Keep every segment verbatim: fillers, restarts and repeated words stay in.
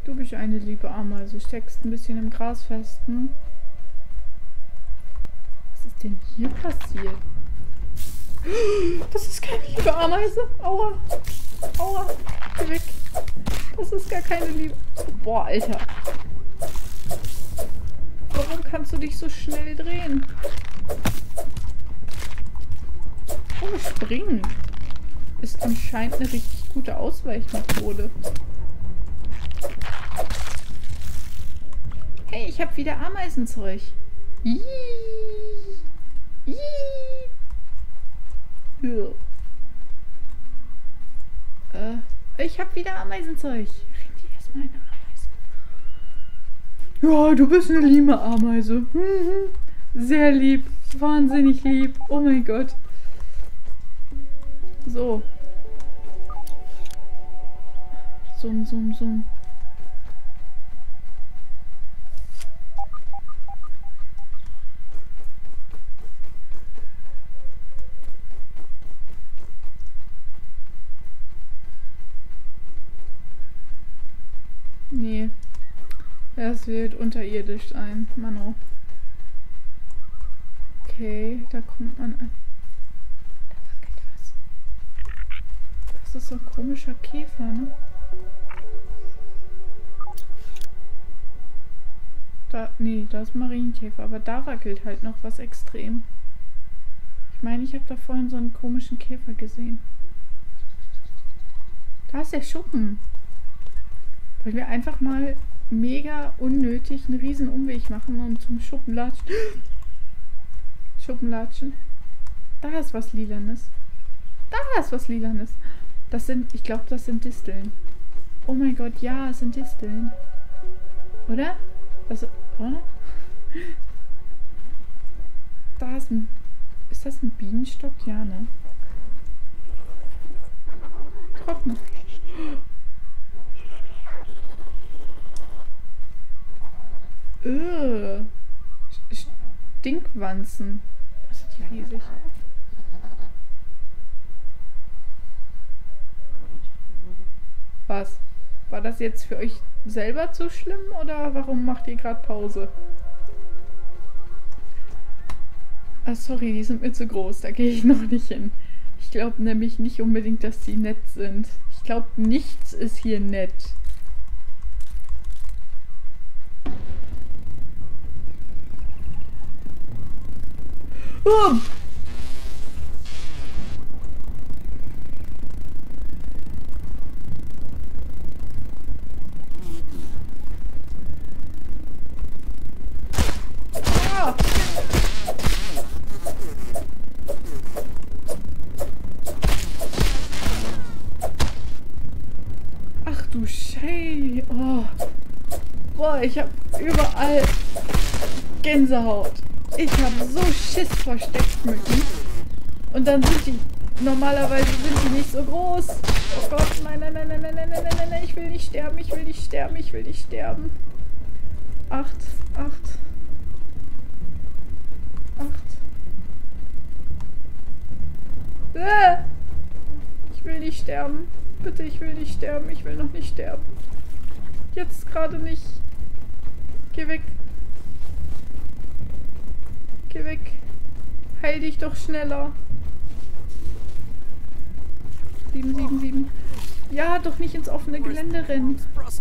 Du bist eine liebe Ameise. Steckst ein bisschen im Gras fest, hm? Was ist denn hier passiert? Das ist keine liebe Ameise. Aua. Aua. Geh weg. Das ist gar keine liebe... Boah, Alter. Warum kannst du dich so schnell drehen? Oh, springen. Ist anscheinend eine richtig gute Ausweichmethode. Hey, ich habe wieder Ameisenzeug. Ih. Ih. Ja. Äh, ich habe wieder Ameisenzeug. Rennt die erstmal eine Ameise. Ja, du bist eine liebe Ameise. Mhm. Sehr lieb. Wahnsinnig lieb. Oh mein Gott. So. Summ, summ, summ. Nee. Es wird unterirdisch sein. Mano. Okay, da kommt man an. Da wackelt was. Das ist so ein komischer Käfer, ne? Da, nee, da ist Marienkäfer, aber da wackelt halt noch was extrem. Ich meine, ich habe da vorhin so einen komischen Käfer gesehen. Da ist der Schuppen. Weil wir einfach mal mega unnötig einen riesen Umweg machen und zum Schuppen latschen. Schuppen latschen. Da ist was Lilanes. Da ist was Lilanes. Das sind, ich glaube, das sind Disteln. Oh mein Gott, ja, es sind Disteln. Oder? Das, oder? Da ist ein... Ist das ein Bienenstock? Ja, ne? Trocken. Öh. Stinkwanzen. Was sind die riesig? Was? War das jetzt für euch selber zu schlimm oder warum macht ihr gerade Pause? Ah, sorry, die sind mir zu groß. Da gehe ich noch nicht hin. Ich glaube nämlich nicht unbedingt, dass die nett sind. Ich glaube, nichts ist hier nett. Oh! Ah! Ach du Scheiße. Oh. Boah, ich hab überall Gänsehaut. Ich habe so Schiss vor Steckmücken. Und dann sind die, normalerweise sind die nicht so groß. Oh Gott, nein, nein, nein, nein, nein, nein, nein, nein, nein, ich will nicht sterben, ich will nicht sterben, ich will nicht sterben. Acht, acht. Acht. Äh, ich will nicht sterben. Bitte, ich will nicht sterben, ich will noch nicht sterben. Jetzt gerade nicht. Geh weg. Geh weg. Heil dich doch schneller. Sieben, sieben, sieben. Ja, doch nicht ins offene Gelände rennen.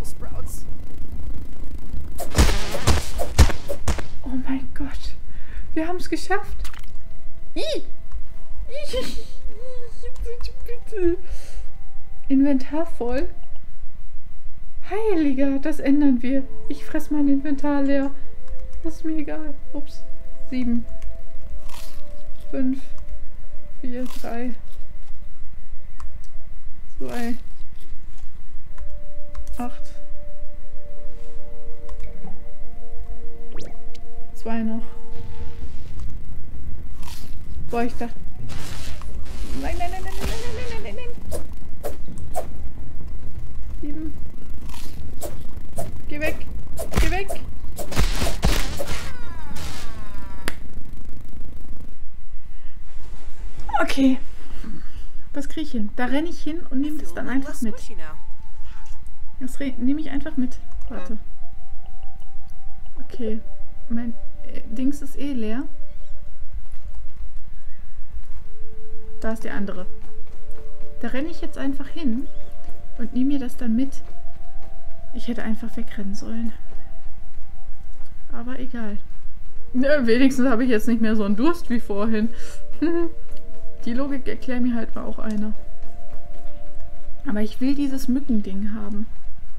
Oh mein Gott. Wir haben es geschafft. Ih. Bitte. Inventar voll. Heiliger, das ändern wir. Ich fress mein Inventar leer. Das ist mir egal. Ups. Sieben. Fünf. Vier. Drei. Zwei. Acht. Zwei noch. Boah, ich dachte... Nein, nein, nein, nein, nein, nein, nein, nein, nein. Sieben. Geh weg. Geh weg. Okay. Was kriege ich hin? Da renne ich hin und nehme das dann einfach mit. Das nehme ich einfach mit. Warte. Okay. Mein äh, Dings ist eh leer. Da ist der andere. Da renne ich jetzt einfach hin und nehme mir das dann mit. Ich hätte einfach wegrennen sollen. Aber egal. Ja, wenigstens habe ich jetzt nicht mehr so einen Durst wie vorhin. Die Logik erklärt mir halt mal auch eine. Aber ich will dieses Mückending haben.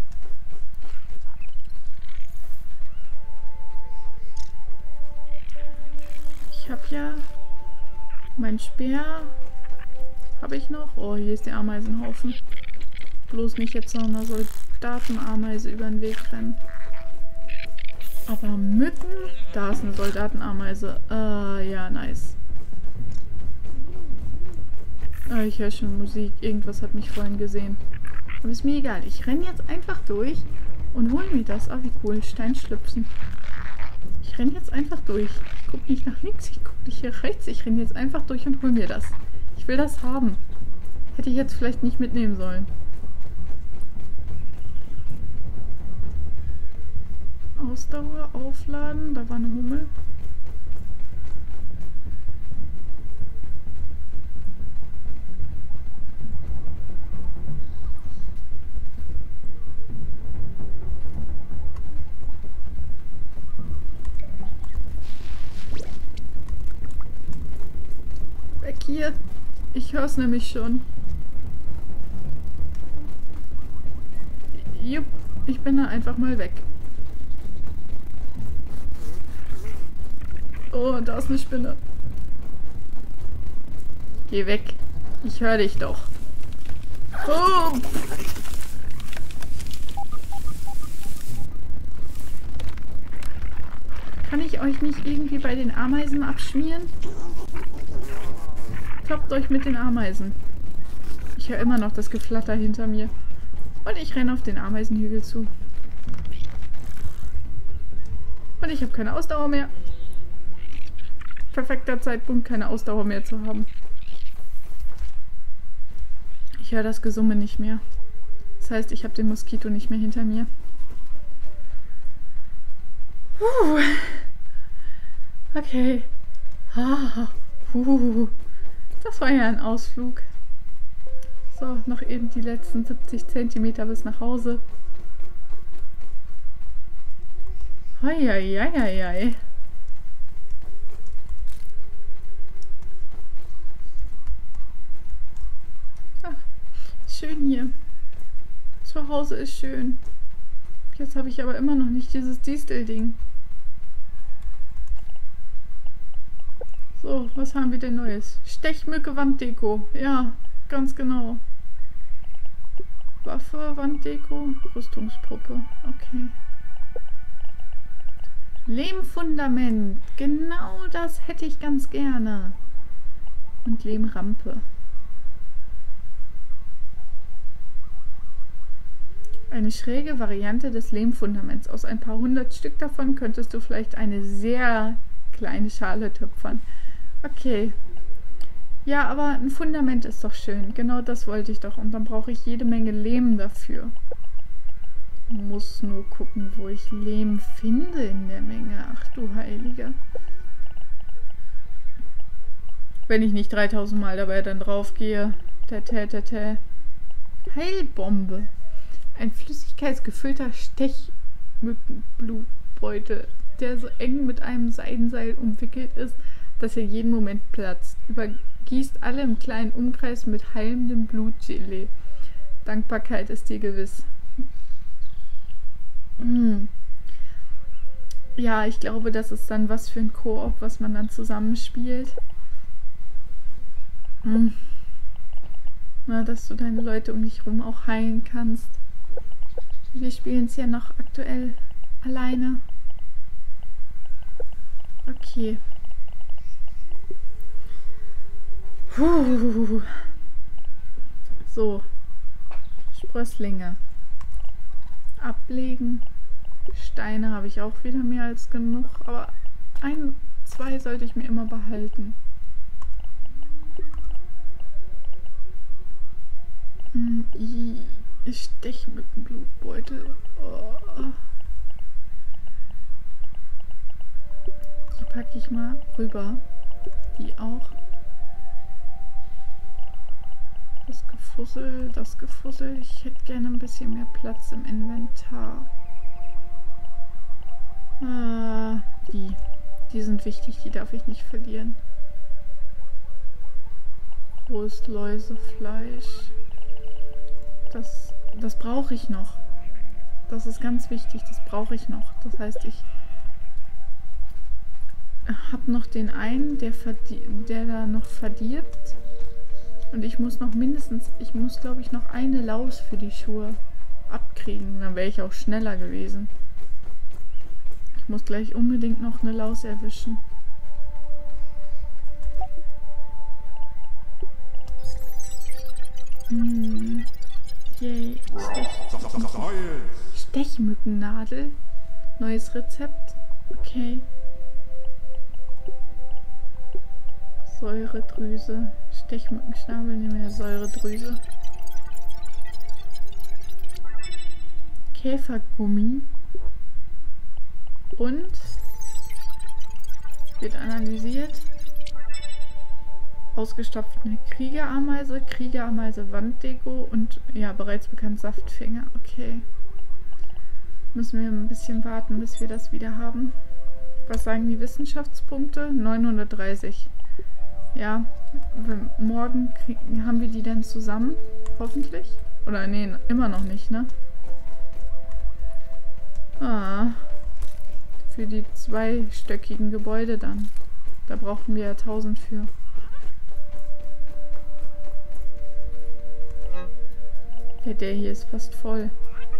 Ich habe ja mein Speer. Habe ich noch? Oh, hier ist der Ameisenhaufen. Bloß nicht jetzt noch eine Soldatenameise über den Weg rennen. Aber Mücken? Da ist eine Soldatenameise. Äh, ja, nice. Äh, ich höre schon Musik. Irgendwas hat mich vorhin gesehen. Aber ist mir egal. Ich renne jetzt einfach durch und hole mir das. Ah, wie cool. Steinschlüpfen. Ich renne jetzt einfach durch. Ich gucke nicht nach links, ich gucke nicht hier rechts. Ich renne jetzt einfach durch und hole mir das. Ich will das haben. Hätte ich jetzt vielleicht nicht mitnehmen sollen. Ausdauer, aufladen. Da war eine Hummel. Weg hier. Ich höre es nämlich schon. Jupp, ich bin da einfach mal weg. Oh, da ist eine Spinne. Geh weg. Ich höre dich doch. Oh. Kann ich euch nicht irgendwie bei den Ameisen abschmieren? Kloppt euch mit den Ameisen. Ich höre immer noch das Geflatter hinter mir. Und ich renne auf den Ameisenhügel zu. Und ich habe keine Ausdauer mehr. Perfekter Zeitpunkt, keine Ausdauer mehr zu haben. Ich höre das Gesumme nicht mehr. Das heißt, ich habe den Moskito nicht mehr hinter mir. Puh. Okay. Ah. Puh. Das war ja ein Ausflug. So, noch eben die letzten siebzig Zentimeter bis nach Hause. Heieieiei. Ach, schön hier. Zu Hause ist schön. Jetzt habe ich aber immer noch nicht dieses Distel-Ding. So, was haben wir denn Neues? Stechmücke Wanddeko. Ja, ganz genau. Waffe, Wanddeko, Rüstungspuppe. Okay. Lehmfundament. Genau das hätte ich ganz gerne. Und Lehmrampe. Eine schräge Variante des Lehmfundaments. Aus ein paar hundert Stück davon könntest du vielleicht eine sehr kleine Schale töpfern. Okay. Ja, aber ein Fundament ist doch schön. Genau das wollte ich doch. Und dann brauche ich jede Menge Lehm dafür. Muss nur gucken, wo ich Lehm finde in der Menge. Ach du Heilige. Wenn ich nicht dreitausend Mal dabei dann drauf gehe. Tete, tete. Heilbombe. Ein flüssigkeitsgefüllter Stechmückenblutbeutel, der so eng mit einem Seidenseil umwickelt ist, dass er jeden Moment platzt. Übergießt alle im kleinen Umkreis mit heilendem Blutgelee. Dankbarkeit ist dir gewiss. Hm. Ja, ich glaube, das ist dann was für ein Koop, was man dann zusammenspielt. Hm. Na, dass du deine Leute um dich rum auch heilen kannst. Wir spielen es ja noch aktuell alleine. Okay. Puh. So. Sprösslinge. Ablegen. Steine habe ich auch wieder mehr als genug. Aber ein, zwei sollte ich mir immer behalten. Stechmückenblutbeutel. Oh. Die packe ich mal rüber. Die auch. Das Gefussel, das Gefussel. Ich hätte gerne ein bisschen mehr Platz im Inventar. Ah, die. Die sind wichtig, die darf ich nicht verlieren. Rohes Läusefleisch. Das, das brauche ich noch. Das ist ganz wichtig, das brauche ich noch. Das heißt, ich habe noch den einen, der, der da noch verdirbt. Und ich muss noch mindestens, ich muss glaube ich noch eine Laus für die Schuhe abkriegen. Dann wäre ich auch schneller gewesen. Ich muss gleich unbedingt noch eine Laus erwischen. Hm. Yay. Stech Stechmückennadel. Neues Rezept. Okay. Säuredrüse. Stechmückenschnabel, nehmen wir Säuredrüse. Käfergummi. Und wird analysiert. Ausgestopfte Kriegerameise, Kriegerameise Wanddeko und ja, bereits bekannt Saftfinger. Okay. Müssen wir ein bisschen warten, bis wir das wieder haben. Was sagen die Wissenschaftspunkte? neunhundertdreißig. Ja, morgen kriegen, haben wir die dann zusammen, hoffentlich. Oder nee, immer noch nicht, ne? Ah. Für die zweistöckigen Gebäude dann. Da brauchten wir ja tausend für. Ja, der hier ist fast voll.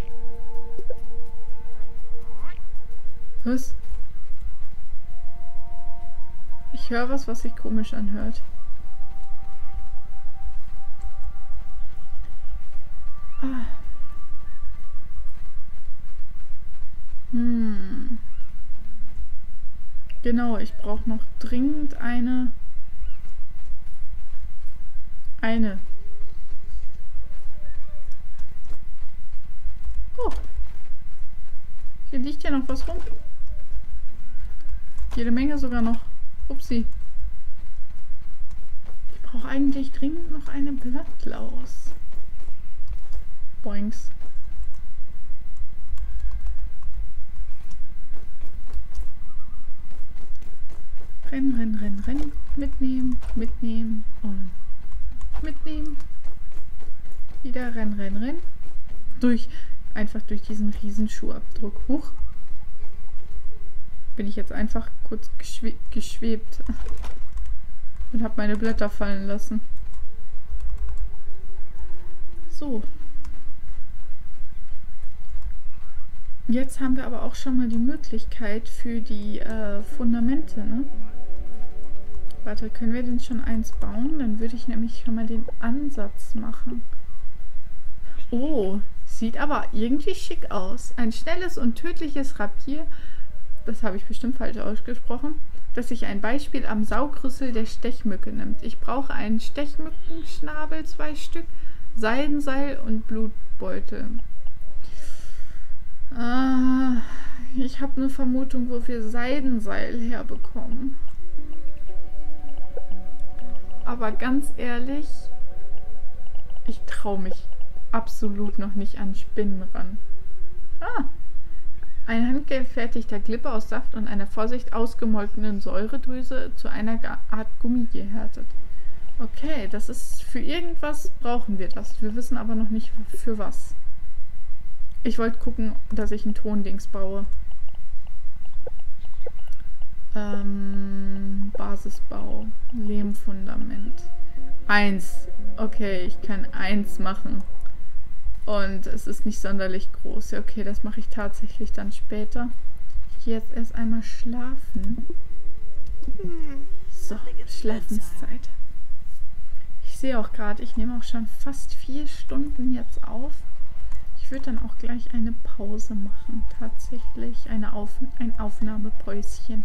Was? Ich höre was, was sich komisch anhört. Ah. Hm. Genau, ich brauche noch dringend eine... Eine. Oh. Hier liegt ja noch was rum. Jede Menge sogar noch. Upsi. Ich brauche eigentlich dringend noch eine Blattlaus. Boinks. Rennen, rennen, rennen, rennen. Mitnehmen, mitnehmen und mitnehmen. Wieder rennen, rennen, rennen. Durch, einfach durch diesen riesen Schuhabdruck. Huch. Bin ich jetzt einfach kurz geschwe geschwebt und habe meine Blätter fallen lassen. So. Jetzt haben wir aber auch schon mal die Möglichkeit für die äh, Fundamente, ne? Warte, können wir denn schon eins bauen? Dann würde ich nämlich schon mal den Ansatz machen. Oh, sieht aber irgendwie schick aus. Ein schnelles und tödliches Rapier, das habe ich bestimmt falsch ausgesprochen, dass sich ein Beispiel am Saugrüssel der Stechmücke nimmt. Ich brauche einen Stechmückenschnabel, zwei Stück, Seidenseil und Blutbeutel. Ah, ich habe eine Vermutung, wo wir Seidenseil herbekommen. Aber ganz ehrlich, ich traue mich absolut noch nicht an Spinnen ran. Ah, ein handgefertigter Glipper aus Saft und einer Vorsicht ausgemolkenen Säuredrüse zu einer Art Gummi gehärtet. Okay, das ist für irgendwas brauchen wir das. Wir wissen aber noch nicht für was. Ich wollte gucken, dass ich ein Tondings baue. Ähm, Basisbau, Lehmfundament. Eins. Okay, ich kann eins machen. Und es ist nicht sonderlich groß. Ja, okay, das mache ich tatsächlich dann später. Ich gehe jetzt erst einmal schlafen. So, Schlafenszeit. Ich sehe auch gerade, ich nehme auch schon fast vier Stunden jetzt auf. Ich würde dann auch gleich eine Pause machen. Tatsächlich eine Auf ein Aufnahmepäuschen.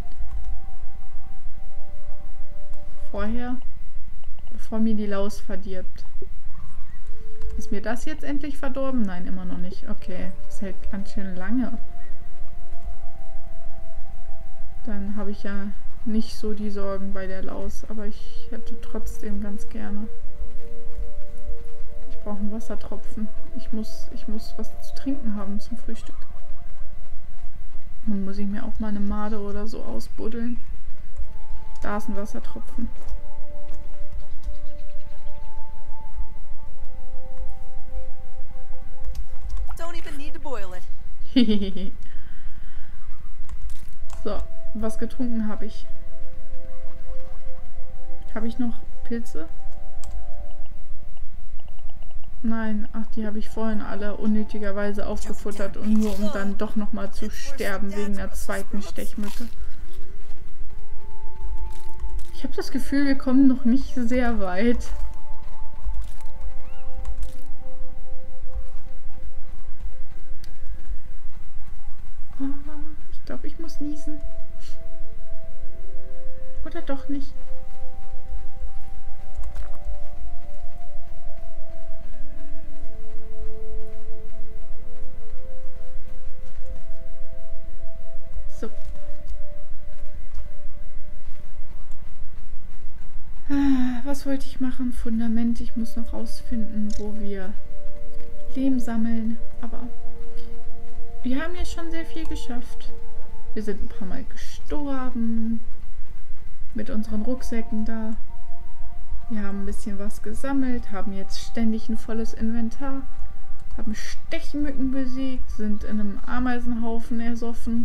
Vorher, bevor mir die Laus verdirbt. Ist mir das jetzt endlich verdorben? Nein, immer noch nicht. Okay, das hält ganz schön lange. Dann habe ich ja nicht so die Sorgen bei der Laus, aber ich hätte trotzdem ganz gerne. Ich brauche einen Wassertropfen. Ich muss, ich muss was zu trinken haben zum Frühstück. Dann muss ich mir auch mal eine Made oder so ausbuddeln. Da ist ein Wassertropfen. Don't even need to boil it. So, was getrunken habe ich. Habe ich noch Pilze? Nein, ach, die habe ich vorhin alle unnötigerweise aufgefuttert und nur um dann doch nochmal zu sterben wegen der zweiten Stechmücke. Ich habe das Gefühl, wir kommen noch nicht sehr weit. Oh, ich glaube, ich muss niesen. Oder doch nicht. So. Ah, was wollte ich machen? Fundament. Ich muss noch rausfinden, wo wir Lehm sammeln. Aber wir haben ja schon sehr viel geschafft. Wir sind ein paar Mal gestorben. Mit unseren Rucksäcken da. Wir haben ein bisschen was gesammelt. Haben jetzt ständig ein volles Inventar. Haben Stechmücken besiegt. Sind in einem Ameisenhaufen ersoffen.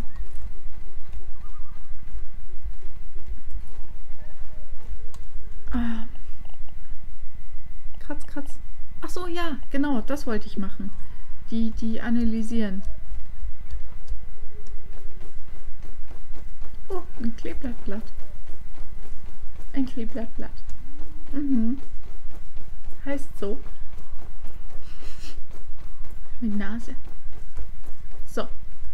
Ah. Kratz, kratz. Ach so, ja, genau, das wollte ich machen. Die, die analysieren. Oh, ein Kleeblattblatt. Ein Kleeblattblatt. Mhm. Heißt so. Mit Nase. So.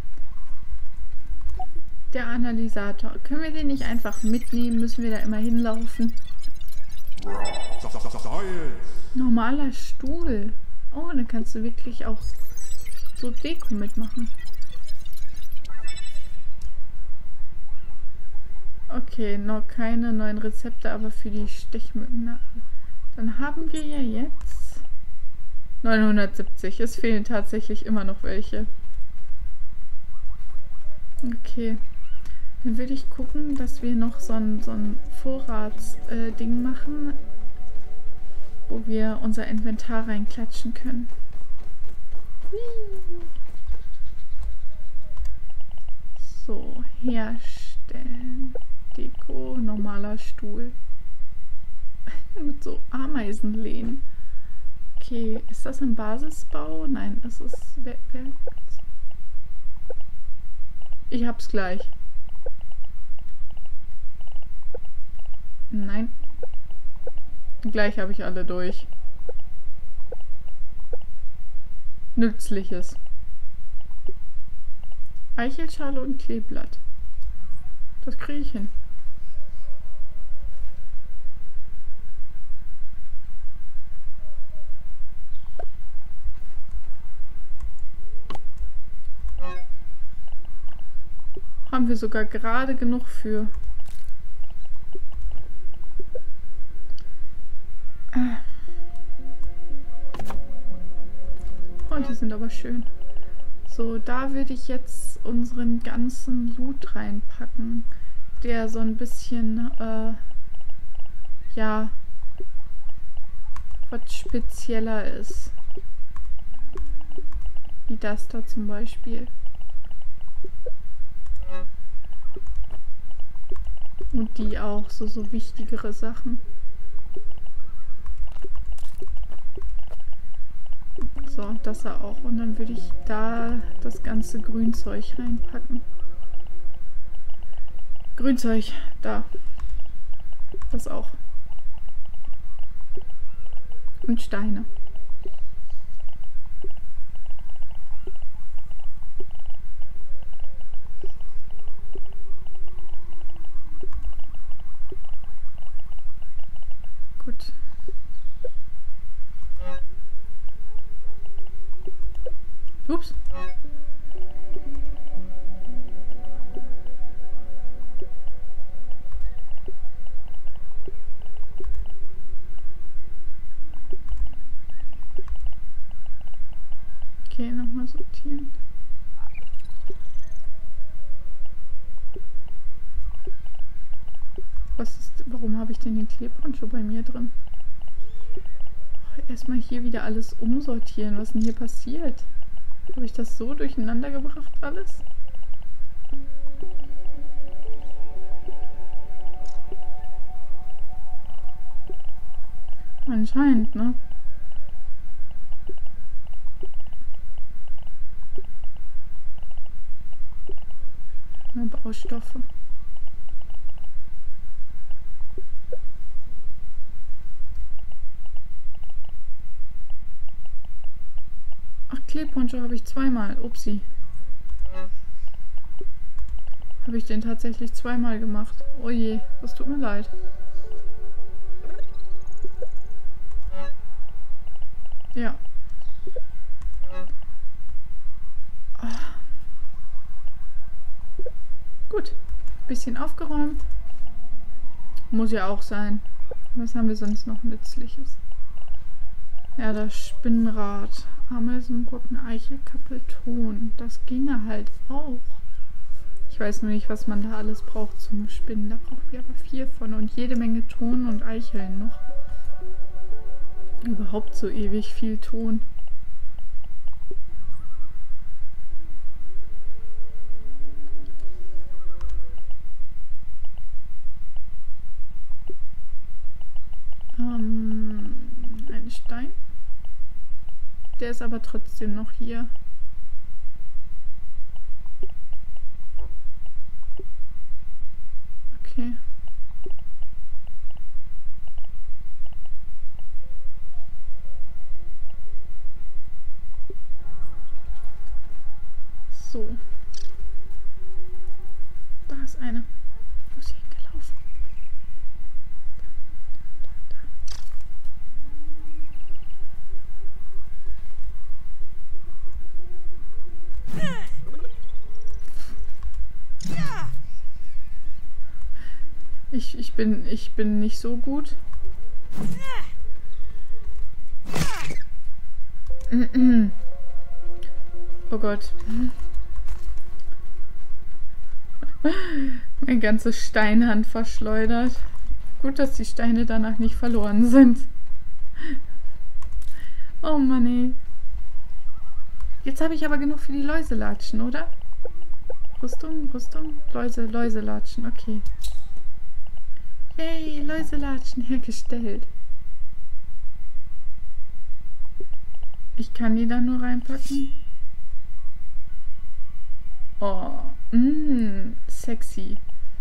Der Analysator. Können wir den nicht einfach mitnehmen? Müssen wir da immer hinlaufen? Normaler Stuhl. Oh, dann kannst du wirklich auch so Deko mitmachen. Okay, noch keine neuen Rezepte, aber für die Stechmücken. Dann haben wir ja jetzt neunhundertsiebzig. Es fehlen tatsächlich immer noch welche. Okay. Dann würde ich gucken, dass wir noch so ein, so ein Vorratsding äh, machen, wo wir unser Inventar reinklatschen können. So, herstellen. Deko, normaler Stuhl. Mit so Ameisenlehnen. Okay, ist das ein Basisbau? Nein, es ist Werk. Ich hab's gleich. Nein. Gleich habe ich alle durch. Nützliches. Eichelschale und Kleeblatt. Das kriege ich hin. Haben wir sogar gerade genug für. Oh, die sind aber schön. So, da würde ich jetzt unseren ganzen Loot reinpacken, der so ein bisschen, äh, ja, was spezieller ist. Wie das da zum Beispiel. Und die auch, so, so wichtigere Sachen. So, das auch. Und dann würde ich da das ganze Grünzeug reinpacken. Grünzeug, da. Das auch. Und Steine. Gut. Was ist... Warum habe ich denn den Kleeponcho bei mir drin? Oh, erstmal hier wieder alles umsortieren. Was ist denn hier passiert? Habe ich das so durcheinander gebracht alles? Anscheinend, ne? Ja, Baustoffe. Ach, Kleeponcho habe ich zweimal. Upsi. Habe ich den tatsächlich zweimal gemacht. Oh je, das tut mir leid. Ja. Ah. Gut. Bisschen aufgeräumt. Muss ja auch sein. Was haben wir sonst noch Nützliches? Ja, das Spinnrad. Ameisenbrocken, Eichelkappel, Ton. Das ginge halt auch. Ich weiß nur nicht, was man da alles braucht zum Spinnen. Da brauchen wir aber vier von und jede Menge Ton und Eicheln noch. Überhaupt so ewig viel Ton. Ähm, ein Stein. Der ist aber trotzdem noch hier. Okay. So. Da ist eine. Wo ist sie hingelaufen? Da, da, da. Ich, ich bin, ich bin nicht so gut. Oh Gott. Mein ganzes Steinhand verschleudert. Gut, dass die Steine danach nicht verloren sind. Oh Mann, ey. Jetzt habe ich aber genug für die Läuselatschen, oder? Rüstung, Rüstung, Läuse, Läuselatschen, okay. Yay, Läuselatschen hergestellt. Ich kann die dann nur reinpacken. Oh, mh, sexy.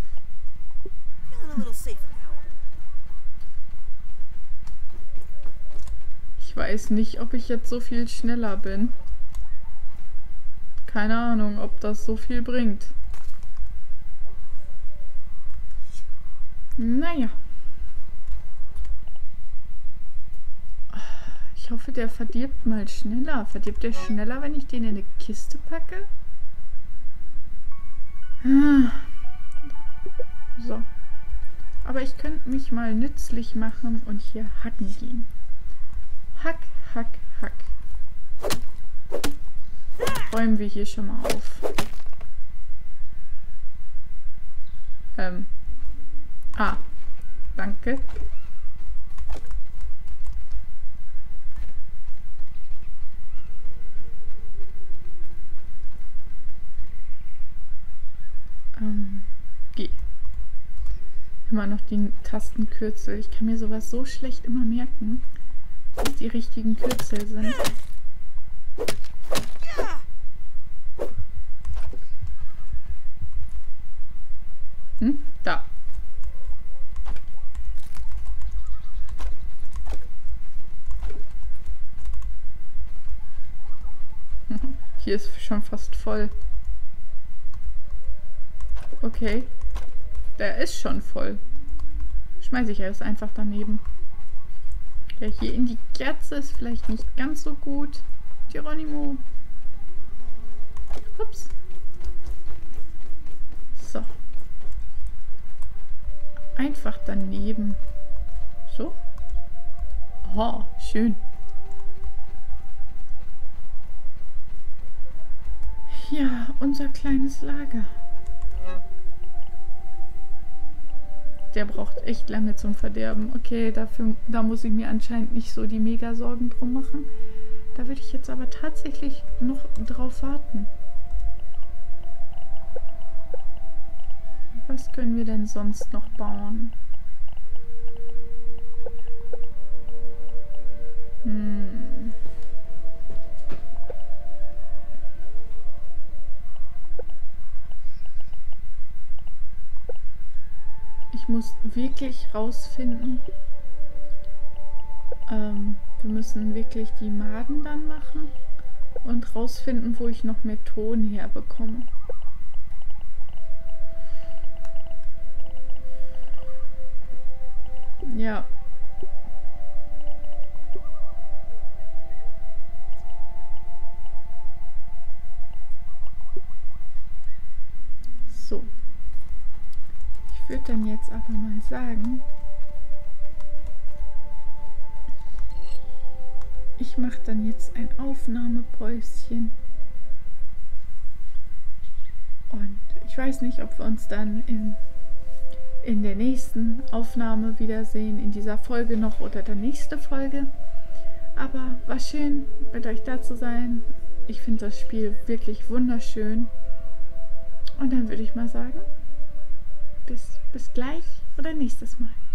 Ich weiß nicht, ob ich jetzt so viel schneller bin. Keine Ahnung, ob das so viel bringt. Naja. Ich hoffe, der verdirbt mal schneller. Verdirbt der schneller, wenn ich den in eine Kiste packe? So. Aber ich könnte mich mal nützlich machen und hier hacken gehen. Hack, hack, hack. Räumen wir hier schon mal auf. Ähm. Ah. Danke. Ähm. G. Immer noch die Tastenkürzel. Ich kann mir sowas so schlecht immer merken, was die richtigen Kürzel sind. Hm? Da. Hier ist schon fast voll. Okay. Der ist schon voll. Schmeiße ich jetzt einfach daneben. Ja, hier in die Kerze ist vielleicht nicht ganz so gut. Geronimo. Ups. So. Einfach daneben. So. Oh, schön. Ja, unser kleines Lager. der braucht echt lange zum Verderben. Okay, dafür, da muss ich mir anscheinend nicht so die Mega-Sorgen drum machen. Da würde ich jetzt aber tatsächlich noch drauf warten. Was können wir denn sonst noch bauen? Hm. Ich muss wirklich rausfinden. Ähm, wir müssen wirklich die Maden dann machen und rausfinden, wo ich noch mehr Ton herbekomme. Ja. So. Ich würde dann jetzt aber mal sagen, ich mache dann jetzt ein Aufnahmepäuschen. Und ich weiß nicht, ob wir uns dann in, in der nächsten Aufnahme wiedersehen, in dieser Folge noch oder der nächste Folge. Aber war schön, mit euch da zu sein. Ich finde das Spiel wirklich wunderschön. Und dann würde ich mal sagen, bis, bis gleich oder nächstes Mal.